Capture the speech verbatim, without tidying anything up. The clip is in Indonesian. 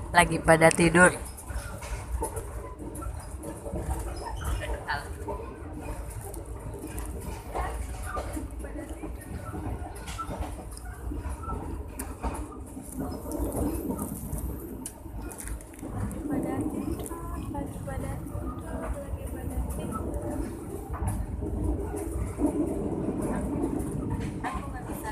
Lagi pada tidur. pada tidur lagi pada tidur lagi pada tidur. Aku nggak bisa.